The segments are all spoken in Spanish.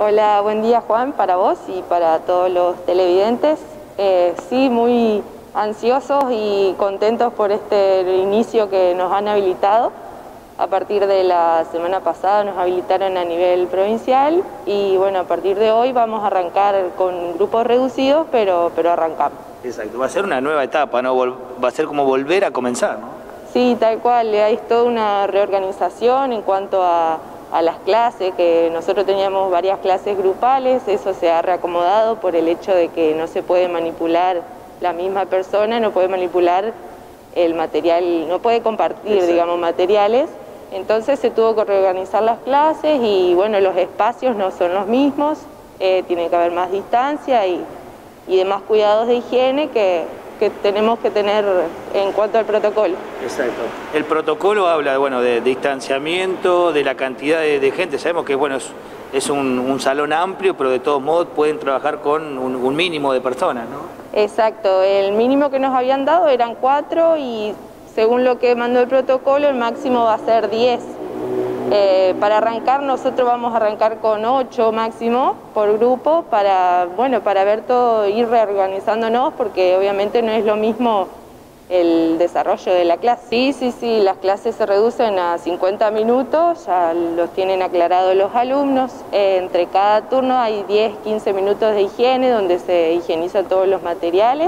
Hola, buen día Juan, para vos y para todos los televidentes. Sí, muy ansiosos y contentos por este inicio que nos han habilitado. A partir de la semana pasada nos habilitaron a nivel provincial y bueno, a partir de hoy vamos a arrancar con grupos reducidos, pero arrancamos. Exacto, va a ser una nueva etapa, ¿no? Va a ser como volver a comenzar, ¿no? Sí, tal cual, hay toda una reorganización en cuanto a las clases, que nosotros teníamos varias clases grupales, eso se ha reacomodado por el hecho de que no se puede manipular, la misma persona no puede manipular el material, no puede compartir, exacto, digamos, materiales, entonces se tuvo que reorganizar las clases y bueno, los espacios no son los mismos, tiene que haber más distancia y demás cuidados de higiene que tenemos que tener en cuanto al protocolo. Exacto. El protocolo habla, bueno, de distanciamiento, de la cantidad de gente. Sabemos que, bueno, es un salón amplio, pero de todos modos pueden trabajar con un mínimo de personas, ¿no? Exacto. El mínimo que nos habían dado eran 4 y según lo que mandó el protocolo, el máximo va a ser 10. Para arrancar, nosotros vamos a arrancar con 8 máximo por grupo para, bueno, para ver todo, ir reorganizándonos, porque obviamente no es lo mismo el desarrollo de la clase. Sí, las clases se reducen a 50 minutos, ya los tienen aclarados los alumnos. Entre cada turno hay 10-15 minutos de higiene, donde se higienizan todos los materiales.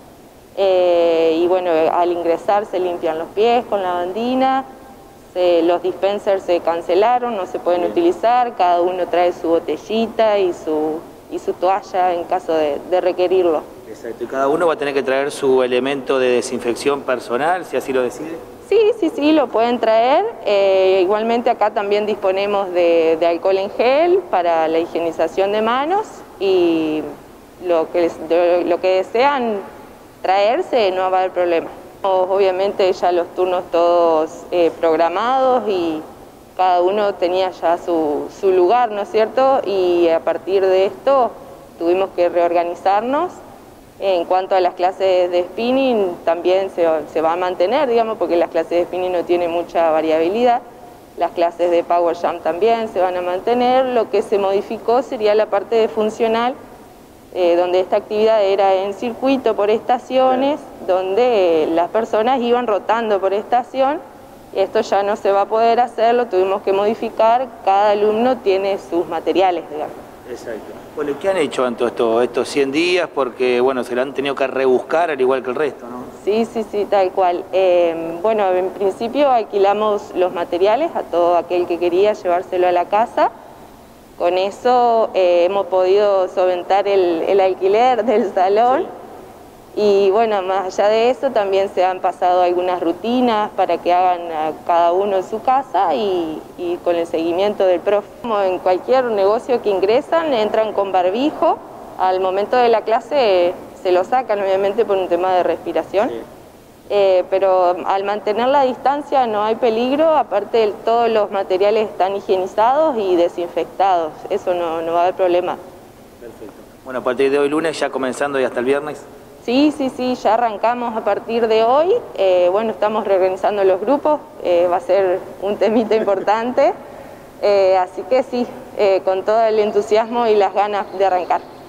Y bueno, al ingresar se limpian los pies con lavandina. Los dispensers se cancelaron, no se pueden utilizar, cada uno trae su botellita y su toalla en caso de requerirlo. Exacto, y cada uno va a tener que traer su elemento de desinfección personal, si así lo decide. Sí, lo pueden traer. Igualmente acá también disponemos de alcohol en gel para la higienización de manos y lo que desean traerse no va a haber problema. Obviamente ya los turnos todos programados y cada uno tenía ya su lugar, ¿no es cierto? Y a partir de esto tuvimos que reorganizarnos. En cuanto a las clases de spinning también se va a mantener, digamos, porque las clases de spinning no tienen mucha variabilidad. Las clases de power jump también se van a mantener. Lo que se modificó sería la parte de funcional, donde esta actividad era en circuito por estaciones, donde las personas iban rotando por estación. Esto ya no se va a poder hacerlo, tuvimos que modificar, cada alumno tiene sus materiales, digamos. Exacto. Bueno, ¿qué han hecho en todo estos 100 días? Porque, bueno, se lo han tenido que rebuscar al igual que el resto, ¿no? Sí, tal cual. Bueno, en principio alquilamos los materiales a todo aquel que quería llevárselo a la casa. Con eso hemos podido solventar el alquiler del salón. Sí. Y bueno, más allá de eso también se han pasado algunas rutinas para que hagan a cada uno en su casa y con el seguimiento del profe. Como en cualquier negocio que ingresan, entran con barbijo. Al momento de la clase se lo sacan, obviamente por un tema de respiración. Sí. Pero al mantener la distancia no hay peligro, aparte todos los materiales están higienizados y desinfectados, eso no va a haber problema. Perfecto. Bueno, a partir de hoy lunes ya comenzando y hasta el viernes. Sí, ya arrancamos a partir de hoy, bueno, estamos reorganizando los grupos, va a ser un temita importante, así que sí, con todo el entusiasmo y las ganas de arrancar.